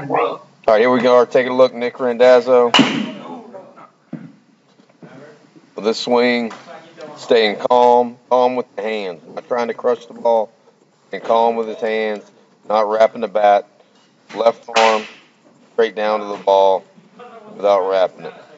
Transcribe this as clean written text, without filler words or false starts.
All right, here we go. Taking a look, Nick Randazzo. With this swing, staying calm with the hands, not trying to crush the ball, and calm with his hands, not wrapping the bat, left arm straight down to the ball without wrapping it.